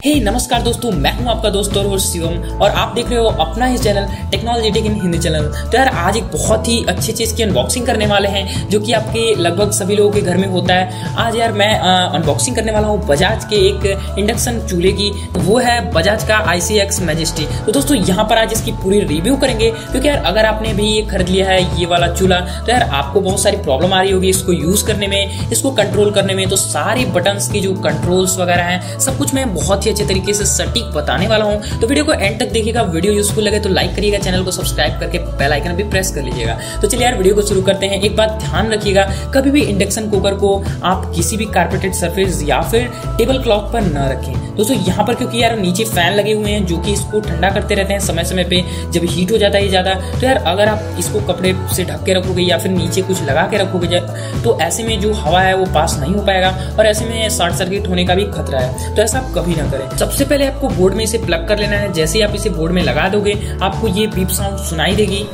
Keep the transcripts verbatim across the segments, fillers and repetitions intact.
हे hey, नमस्कार दोस्तों, मैं हूं आपका दोस्त और शिवम और आप देख रहे हो अपना ही channel technology tech in Hindi channel. तो यार आज एक बहुत ही अच्छी चीज़ की अनबॉक्सिंग करने वाले हैं जो कि आपके लगभग सभी लोगों के घर में होता है। आज यार मैं अनबॉक्सिंग करने वाला हूं बजाज के एक इंडक्शन चूल्हे की, वो है बजाज का आई सी एक्स मैजेस्टी। तो दोस्तों यहाँ पर आज इसकी पूरी रिव्यू करेंगे क्योंकि यार अगर आपने भी ये खरीद लिया है ये वाला चूल्हा तो यार आपको बहुत सारी प्रॉब्लम आ रही होगी इसको यूज करने में, इसको कंट्रोल करने में। तो सारी बटन्स की जो कंट्रोल्स वगैरह हैं सब कुछ मैं बहुत ही अच्छे तरीके से सटीक बताने वाला हूं। तो वीडियो को एंड तक देखिएगा, वीडियो यूजफुल लगे तो लाइक करिएगा, चैनल को सब्सक्राइब करके बेल आइकन भी प्रेस कर लीजिएगा। तो चलिए यार वीडियो को शुरू करते हैं। एक बात ध्यान रखिएगा, कभी भी इंडक्शन कुकर को आप किसी भी कारपेटेड सरफेस या फिर टेबल क्लॉथ पर न रखें दोस्तों। यहाँ पर क्योंकि यार नीचे फैन लगे हुए हैं जो कि इसको ठंडा करते रहते हैं समय समय पे, जब हीट हो जाता है ज्यादा। तो यार अगर आप इसको कपड़े से ढक के रखोगे या फिर नीचे कुछ लगा के रखोगे तो ऐसे में जो हवा है वो पास नहीं हो पाएगा और ऐसे में शॉर्ट सर्किट होने का भी खतरा है। तो ऐसा आप कभी ना करें। सबसे पहले आपको बोर्ड में इसे प्लग कर लेना है। जैसे ही आप इसे बोर्ड में लगा दोगे आपको ये बीप साउंड सुनाई देगी।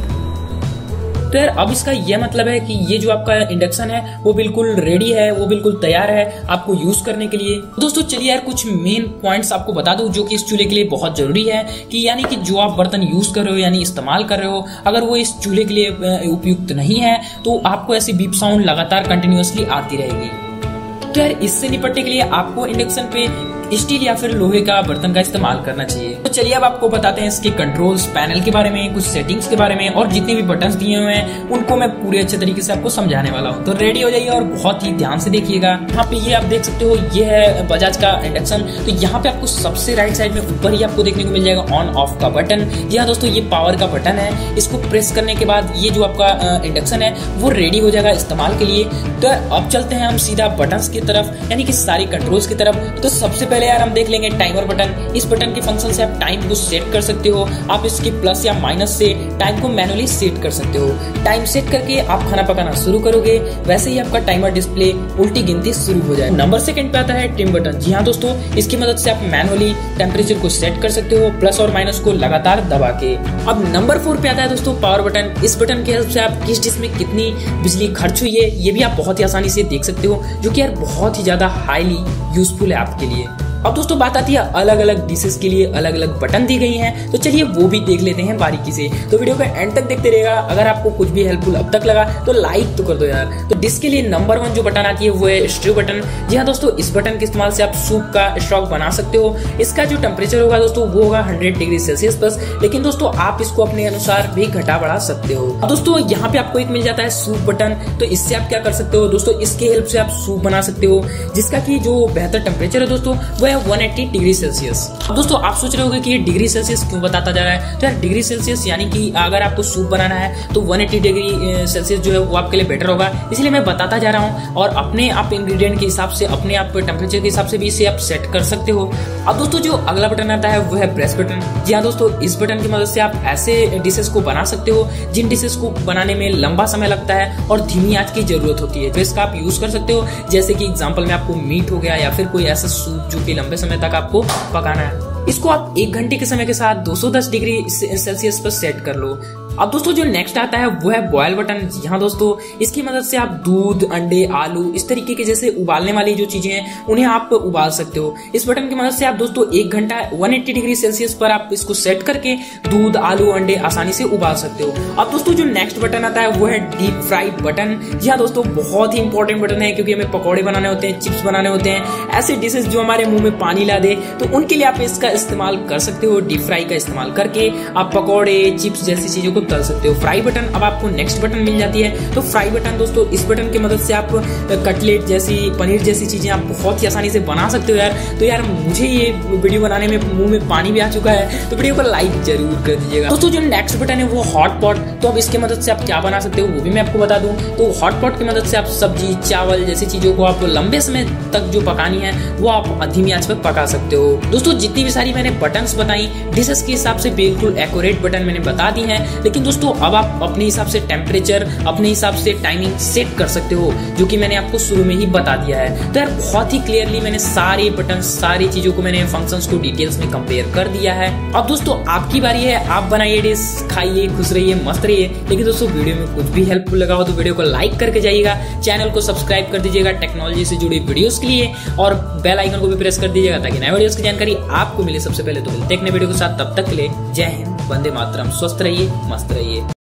तो यार अब इसका यह मतलब है कि ये जो आपका इंडक्शन है वो बिल्कुल रेडी है, वो बिल्कुल तैयार है आपको यूज करने के लिए। दोस्तों चलिए यार कुछ मेन पॉइंट्स आपको बता दूं जो कि इस चूल्हे के लिए बहुत जरूरी है कि यानी कि जो आप बर्तन यूज कर रहे हो यानी इस्तेमाल कर रहे हो, अगर वो इस चूल्हे के लिए उपयुक्त नहीं है तो आपको ऐसी बीप साउंड लगातार कंटिन्यूअसली आती रहेगी। तो यार इससे निपटने के लिए आपको इंडक्शन पे स्टील या फिर लोहे का बर्तन का इस्तेमाल करना चाहिए। तो चलिए अब आपको बताते हैं इसके कंट्रोल्स पैनल के बारे में, कुछ सेटिंग्स के बारे में और जितने भी बटन्स दिए हुए हैं उनको मैं पूरे अच्छे तरीके से आपको समझाने वाला हूँ। तो रेडी हो जाइए और बहुत ही ध्यान से देखिएगा। यहाँ पे ये आप देख सकते हो ये है बजाज का इंडक्शन। तो यहाँ पे आपको सबसे राइट साइड में ऊपर ही आपको देखने को मिल जाएगा ऑन ऑफ का बटन। जी हाँ दोस्तों, ये पावर का बटन है। इसको प्रेस करने के बाद ये जो आपका इंडक्शन है वो रेडी हो जाएगा इस्तेमाल के लिए। तो अब चलते हैं हम सीधा बटन्स की तरफ यानी कि सारी कंट्रोल्स की तरफ। तो सबसे पहले यार हम देख लेंगे टाइमर बटन। इस बटन के फंक्शन से आप टाइम को सेट कर सकते हो। आप इसके प्लस या माइनस से टाइम को मैनुअली सेट कर सकते हो। टाइम सेट करके आप खाना पकाना शुरू करोगे, वैसे ही आपका टाइमर डिस्प्ले उल्टी गिनती शुरू हो जाए। नंबर सेकंड पे आता है ट्रिम बटन। जी हाँ दोस्तों, इसकी मदद से आप मैनुअली टेम्परेचर को सेट कर सकते हो, प्लस और माइनस को लगातार दबा के। अब नंबर फोर पे आता है दोस्तों पावर बटन। इस बटन की हेल्प से आप किस डिश में कितनी बिजली खर्च हुई है ये भी आप बहुत ही आसानी से देख सकते हो, जो कि यार बहुत ही ज्यादा हाईली यूजफुल है आपके लिए। अब दोस्तों बात आती है अलग अलग डिशेस के लिए अलग अलग बटन दी गई हैं, तो चलिए वो भी देख लेते हैं बारीकी से। तो वीडियो को एंड तक देखते रहेगा। अगर आपको कुछ भी हेल्पफुल अब तक लगा तो लाइक तो कर दो यार। तो डिश के लिए नंबर वन जो बटन आती है वो है स्ट्रू बटन। जी हाँ दोस्तों, इस बटन के इस्तेमाल से आप सूप का स्टॉक बना सकते हो। इसका जो टेम्परेचर होगा दोस्तों वो होगा हंड्रेड डिग्री सेल्सियस प्लस, लेकिन दोस्तों आप इसको अपने अनुसार भी घटा बढ़ा सकते हो। अब दोस्तों यहाँ पे आपको एक मिल जाता है सूप बटन। तो इससे आप क्या कर सकते हो दोस्तों, इसके हेल्प से आप सूप बना सकते हो जिसका की जो बेहतर टेम्परेचर है दोस्तों वो है वन एट्टी डिग्री सेल्सियस। अब दोस्तों आप सोच रहे होंगे कि ये डिग्री सेल्सियस क्यों बताता जा रहा है। तो यार डिग्री सेल्सियस यानी कि अगर आपको सूप बनाना है तो वन एट्टी डिग्री सेल्सियस जो है वो आपके लिए बेटर होगा, इसलिए मैं बताता जा रहा हूँ। और अपने आप इंग्रेडिएंट के हिसाब से अपने आप टेम्परेचर के हिसाब से भी इसे आप सेट कर सकते हो। अब दोस्तों जो अगला बटन आता है वो है प्रेस बटन। जी हाँ दोस्तों, इस बटन की मदद से आप ऐसे डिशेस को बना सकते हो जिन डिशेस को बनाने में लंबा समय लगता है और धीमी आंच की जरूरत होती है। तो इसका आप यूज कर सकते हो, जैसे कि एग्जांपल में आपको मीट हो गया या फिर कोई ऐसा सूप जो कि लंबे समय तक आपको पकाना है। इसको आप एक घंटे के समय के साथ दो सौ दस डिग्री सेल्सियस पर सेट कर लो। अब दोस्तों जो नेक्स्ट आता है वो है बॉयल बटन। यहाँ दोस्तों इसकी मदद से आप दूध, अंडे, आलू इस तरीके के जैसे उबालने वाली जो चीजें हैं उन्हें आप उबाल सकते हो। इस बटन की मदद से आप दोस्तों एक घंटा वन एट्टी डिग्री सेल्सियस पर आप इसको सेट करके दूध, आलू, अंडे आसानी से उबाल सकते हो। अब दोस्तों जो नेक्स्ट बटन आता है वो है डीप फ्राई बटन। जी हाँ दोस्तों, बहुत ही इंपॉर्टेंट बटन है क्योंकि हमें पकौड़े बनाने होते हैं, चिप्स बनाने होते हैं, ऐसे डिशेस जो हमारे मुंह में पानी ला दे, तो उनके लिए आप इसका इस्तेमाल कर सकते हो। डीप फ्राई का इस्तेमाल करके आप पकौड़े, चिप्स जैसी चीजों को तल सकते हो। फ्राई बटन अब आपको नेक्स्ट बटन मिल जाती है। तो फ्राई बटन दोस्तों, इस बटन की मदद से आप कटलेट जैसी, पनीर जैसी चीजें आप बहुत ही आसानी से बना सकते हो यार। तो यार मुझे ये वीडियो बनाने में मुंह में पानी भी आ चुका है, तो वीडियो को लाइक जरूर कर दीजिएगा। दोस्तों जो नेक्स्ट बटन है वो हॉट पॉट। तो अब इसकी मदद से आप क्या बना सकते हो वो भी मैं आपको बता दूं। तो हॉट पॉट की मदद से आप सब्जी, चावल जैसी चीजों को आप लंबे समय तक जो पकानी है वो आप धीमी आंच पर पका सकते हो। दोस्तों जितनी भी सारी मैंने बटन्स बताई डिशेस के हिसाब से बिल्कुल एक्यूरेट बटन मैंने बता दी है, लेकिन दोस्तों अब आप अपने हिसाब से टेम्परेचर, अपने हिसाब से टाइमिंग सेट कर सकते हो, जो कि मैंने आपको शुरू में ही बता दिया है। तो यार बहुत ही क्लियरली मैंने सारे बटन, सारी चीजों को मैंने फंक्शंस को डिटेल्स में कंपेयर कर दिया है। अब दोस्तों आपकी बारी है, आप बनाइए डिश, खाइए, खुश रहिए, मस्त रहिए। लेकिन दोस्तों वीडियो में कुछ भी हेल्पफुल लगा हो तो वीडियो को लाइक करके जाइएगा, चैनल को सब्सक्राइब कर दीजिएगा टेक्नोलॉजी से जुड़ी वीडियोस के लिए, और बेल आइकन को भी प्रेस कर दीजिएगा ताकि नए वीडियोस की जानकारी आपको मिले सबसे पहले। तो मिलते हैं नए वीडियो के साथ, तब तक के लिए जय हिंद, वंदे मातरम, स्वस्थ रहिए, मस्त रहिए।